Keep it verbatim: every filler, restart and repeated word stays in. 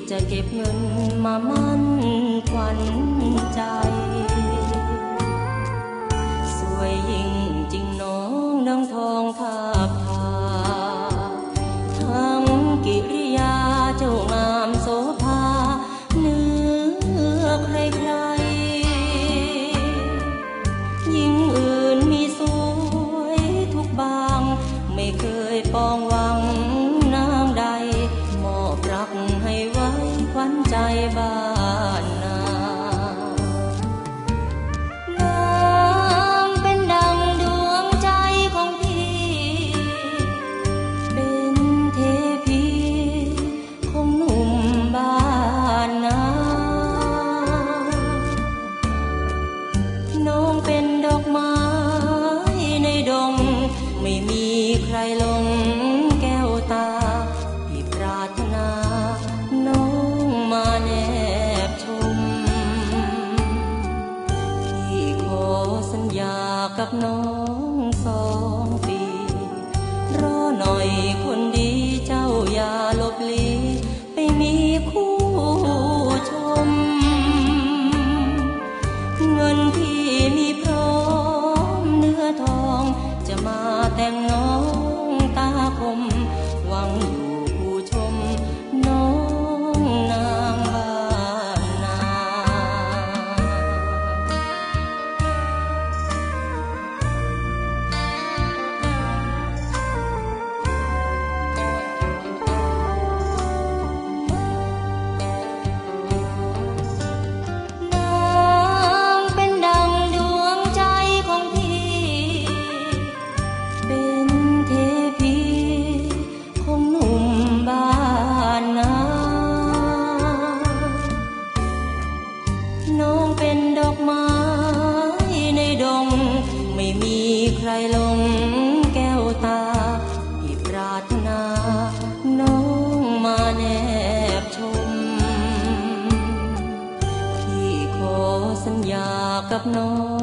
จะเก็บเงินมามั่นขวัญใจสวยยิ่งจริงน้องดังทองทาบทาทั้งกิริยาเจ้างามโสภาเนื้อใครใครยิ่งอื่นมีสวยทุกบางไม่เคยปองหวังนางใดมอบรักให้ไว้ขวัญใจบ้านนานางเป็นดังดวงใจของพี่เป็นเทพีของหนุ่มบ้านนาน้องเป็นดอกไม้ในดงไม่มีใครลงแก้วตาพี่ปรารถนาน้องมาแนบชมพี่ขอสัญญากับน้องสองปีรอหน่อยคนดีเจ้าอย่าลบลีไปมีคู่ชมเงินที่มีพร้อมเนื้อทองจะมาแต่งน้องตาคมหวังอยู่ผู้ชมน้องนางบ้านนาเป็นดังดวงใจของพี่เป็นเทพีของหนุ่มบ้านนาน้องเป็นดอกไม้ในดงไม่มีใครลงแก้วตาพี่ปรารถนาน้องมาแนบชมพี่ขอสัญญากับน้อง